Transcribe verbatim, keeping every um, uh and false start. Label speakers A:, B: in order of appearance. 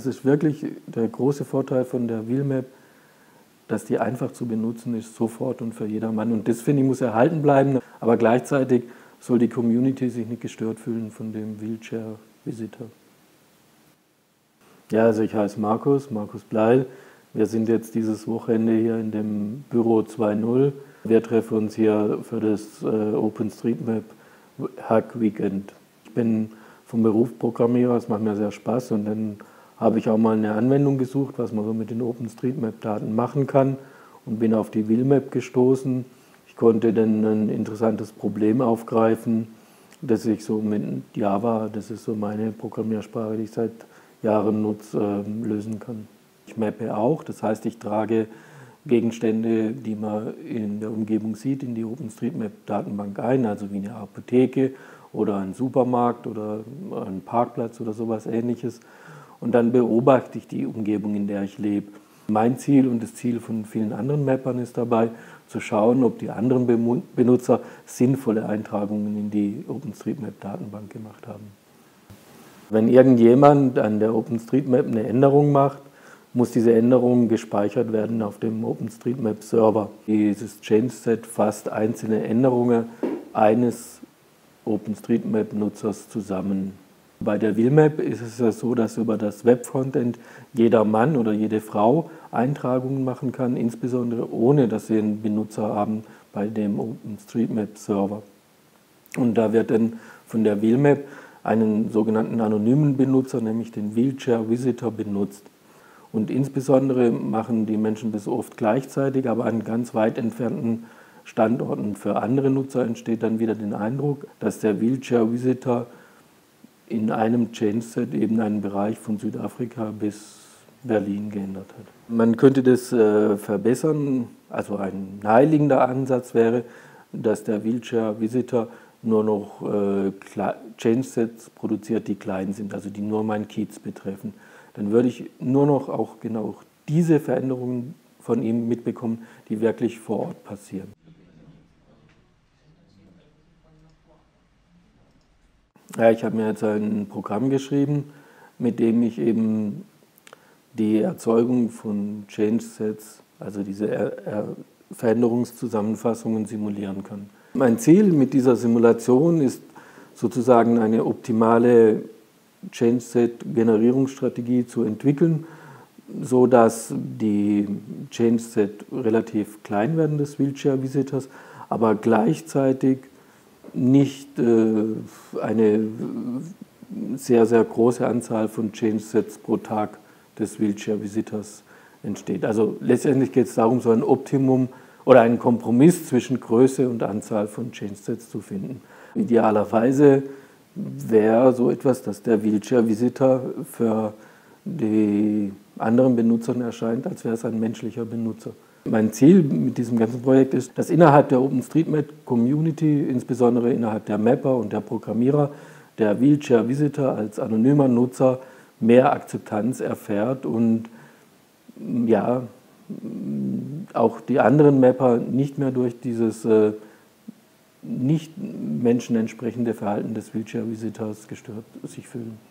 A: Das ist wirklich der große Vorteil von der Wheelmap, dass die einfach zu benutzen ist, sofort und für jedermann. Und das, finde ich, muss erhalten bleiben, aber gleichzeitig soll die Community sich nicht gestört fühlen von dem Wheelchair-Visitor. Ja, also ich heiße Markus, Markus Bleil. Wir sind jetzt dieses Wochenende hier in dem Büro zwei Punkt null. Wir treffen uns hier für das äh, OpenStreetMap Hack Weekend. Ich bin vom Beruf Programmierer, es macht mir sehr Spaß, und dann habe ich auch mal eine Anwendung gesucht, was man so mit den OpenStreetMap-Daten machen kann, und bin auf die Wheelmap gestoßen. Ich konnte dann ein interessantes Problem aufgreifen, das ich so mit Java, das ist so meine Programmiersprache, die ich seit Jahren nutze, äh, lösen kann. Ich mappe auch, das heißt, ich trage Gegenstände, die man in der Umgebung sieht, in die OpenStreetMap-Datenbank ein, also wie eine Apotheke oder ein Supermarkt oder ein Parkplatz oder sowas Ähnliches. Und dann beobachte ich die Umgebung, in der ich lebe. Mein Ziel und das Ziel von vielen anderen Mappern ist dabei, zu schauen, ob die anderen Benutzer sinnvolle Eintragungen in die OpenStreetMap-Datenbank gemacht haben. Wenn irgendjemand an der OpenStreetMap eine Änderung macht, muss diese Änderung gespeichert werden auf dem OpenStreetMap-Server. Dieses Change-Set fasst einzelne Änderungen eines OpenStreetMap-Nutzers zusammen. Bei der Wheelmap ist es ja so, dass über das Web-Frontend jeder Mann oder jede Frau Eintragungen machen kann, insbesondere ohne, dass sie einen Benutzer haben bei dem OpenStreetMap-Server. Und da wird dann von der Wheelmap einen sogenannten anonymen Benutzer, nämlich den Wheelchair-Visitor, benutzt. Und insbesondere machen die Menschen das oft gleichzeitig, aber an ganz weit entfernten Standorten. Für andere Nutzer entsteht dann wieder der Eindruck, dass der Wheelchair-Visitor in einem Change-Set eben einen Bereich von Südafrika bis Berlin geändert hat. Man könnte das äh, verbessern, also ein naheliegender Ansatz wäre, dass der Wheelchair-Visitor nur noch äh, Change-Sets produziert, die klein sind, also die nur mein Kiez betreffen. Dann würde ich nur noch auch genau diese Veränderungen von ihm mitbekommen, die wirklich vor Ort passieren. Ja, ich habe mir jetzt ein Programm geschrieben, mit dem ich eben die Erzeugung von Change-Sets, also diese er er Veränderungszusammenfassungen, simulieren kann. Mein Ziel mit dieser Simulation ist sozusagen eine optimale Change-Set-Generierungsstrategie zu entwickeln, sodass die Change-Set relativ klein werden des Wheelchair-Visitors, aber gleichzeitig nicht äh, eine sehr, sehr große Anzahl von Change-Sets pro Tag des Wheelchair-Visitors entsteht. Also letztendlich geht es darum, so ein Optimum oder einen Kompromiss zwischen Größe und Anzahl von Change-Sets zu finden. Idealerweise wäre so etwas, dass der Wheelchair-Visitor für die anderen Benutzern erscheint, als wäre es ein menschlicher Benutzer. Mein Ziel mit diesem ganzen Projekt ist, dass innerhalb der OpenStreetMap-Community, insbesondere innerhalb der Mapper und der Programmierer, der Wheelchair-Visitor als anonymer Nutzer mehr Akzeptanz erfährt und ja, auch die anderen Mapper nicht mehr durch dieses äh, nicht menschenentsprechende Verhalten des Wheelchair-Visitors gestört sich fühlen.